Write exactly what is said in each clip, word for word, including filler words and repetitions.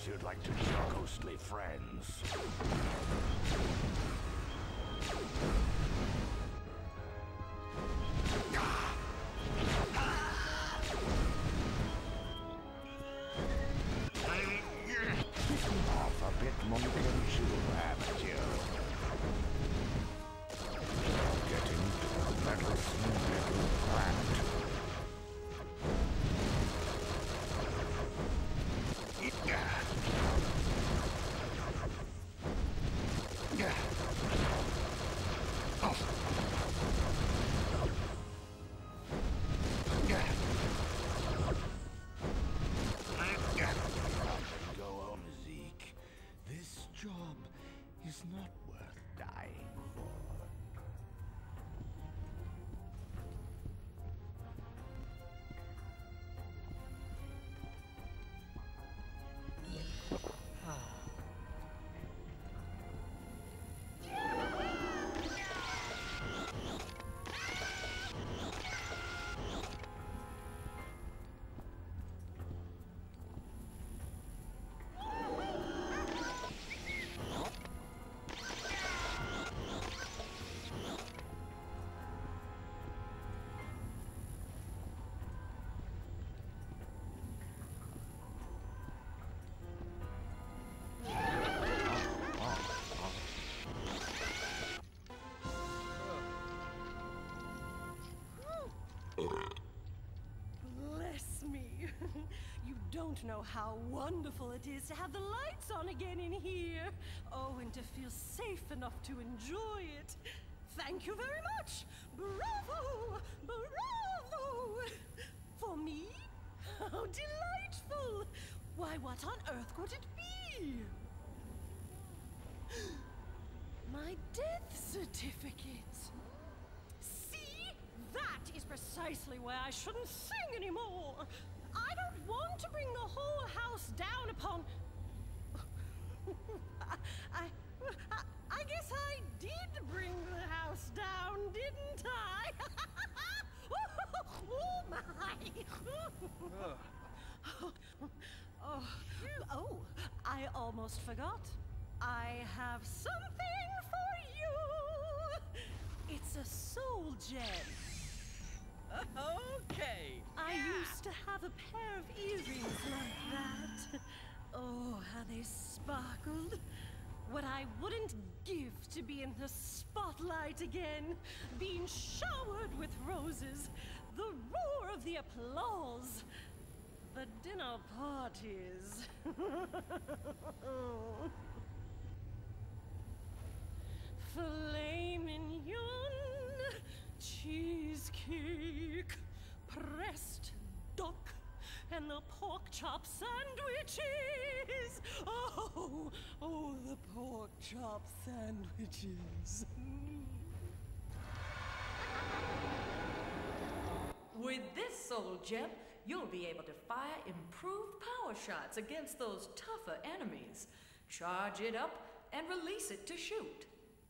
you'd like to meet your ghostly friends. Off a bit more than you haven't you? Getting to the meddlesome little plant. Go on, Zeke. This job is not worth dying for. Bless me. You don't know how wonderful it is to have the lights on again in here. Oh, and to feel safe enough to enjoy it. Thank you very much. Bravo! Bravo! For me? How delightful! Why, what on earth could it be? My death certificate. See? That is precisely why I shouldn't sing anymore. I don't want to bring the whole house down upon... I, I, I, I guess I did bring the house down, didn't I? Oh, my! Oh, oh, I almost forgot. I have something for you. It's a soul gem. Okay. I used to have a pair of earrings like that. Oh, how they sparkled. What I wouldn't give to be in the spotlight again, being showered with roses, the roar of the applause, the dinner parties. Filet mignon, cheesecake, pressed duck, and the pork chop sandwiches. Oh, oh, the pork chop sandwiches. With this soul gem, you'll be able to fire improved power shots against those tougher enemies. Charge it up and release it to shoot.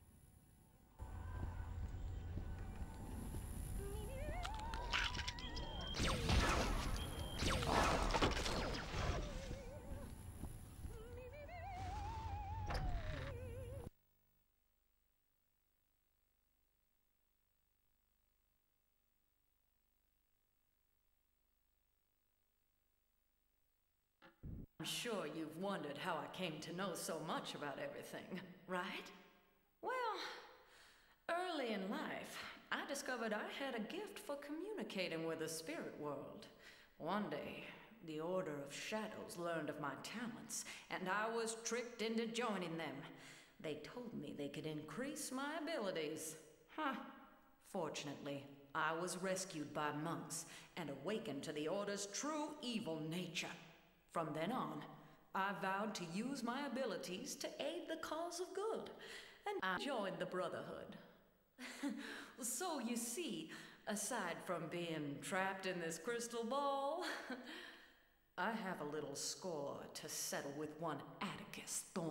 I'm sure you've wondered how I came to know so much about everything, right? Well, early in life, I discovered I had a gift for communicating with the spirit world. One day, the Order of Shadows learned of my talents, and I was tricked into joining them. They told me they could increase my abilities. Huh. Fortunately, I was rescued by monks and awakened to the Order's true evil nature. From then on, I vowed to use my abilities to aid the cause of good, and I joined the Brotherhood. So you see, aside from being trapped in this crystal ball, I have a little score to settle with one Atticus Thorn.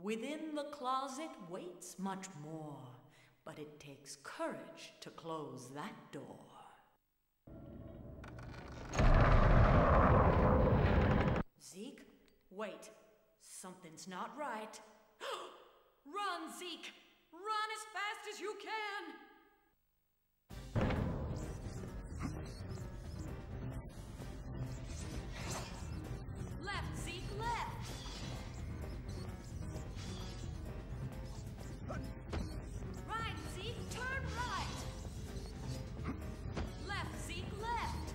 Within the closet waits much more, but it takes courage to close that door. Zeke, wait. Something's not right. Run, Zeke! Run as fast as you can! Left, Zeke, left! Right, Zeke, turn right! Left, Zeke, left!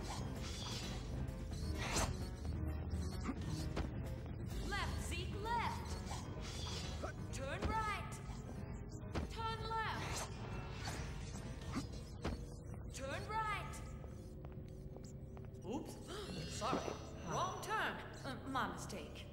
Left, Zeke, left! Turn right! Turn left! Turn right! Oops, sorry, wrong turn. Uh, my mistake.